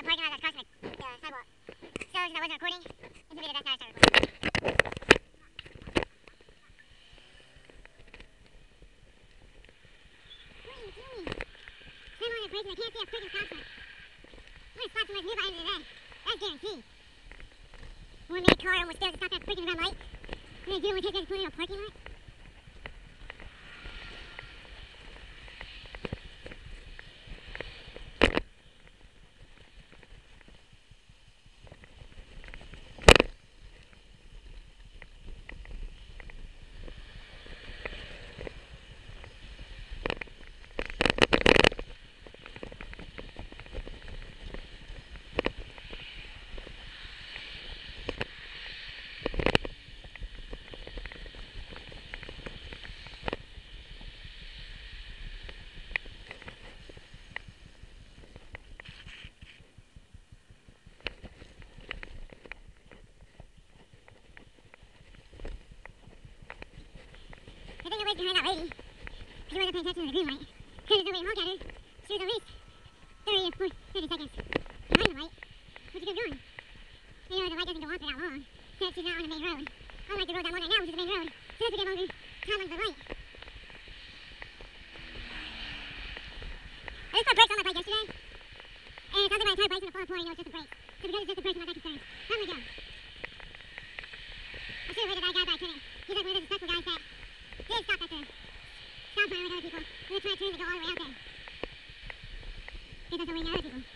parking lot that's crossing the sidewalk. So since I wasn't recording, inhibited, that's how I started recording. What are you doing? I'm on the bridge and I can't see a freaking stop sign. I'm gonna stop somewhere new by the end of the day. That's guaranteed. One minute car almost failed to stop that freaking red light. And they do want to take us to put in a parking lot. I think I waited behind that lady. She wasn't paying attention to the green light. Because there's nobody to honk at her. She was at least 30 or 30 seconds behind the light. What you keep doing? You know, the light doesn't go on for that long. Since she's not on the main road. Unlike the road I'm on right now, which is the main road. She has to get longer time on the light. I just put brakes on my bike yesterday. And it sounds like my entire bike's gonna fall apart, you know, it's just the brakes. So because it's just the brakes, I'm not that concerned. How am I going? I should have waited that guy, but I couldn't. He's like one of those respectful guys that did stop at the stop sign like other people. And they're trying to turn to go all the way out there. Because that's the way other people.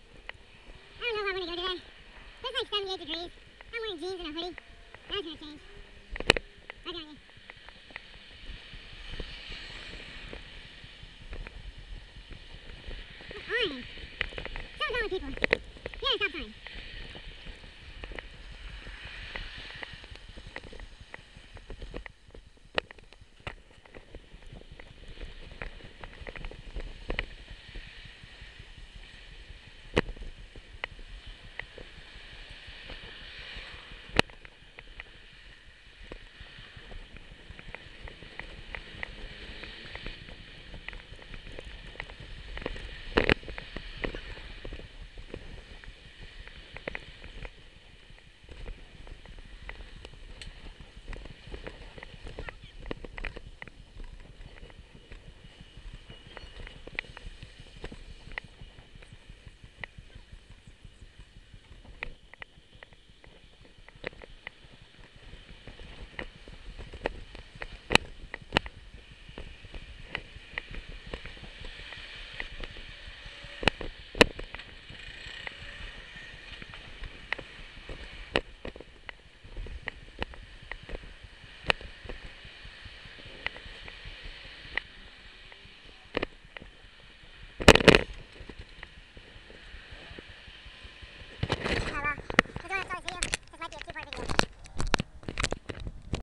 I don't know where I'm gonna go today. It's like 78 degrees. I'm wearing jeans and a hoodie. That's gonna change.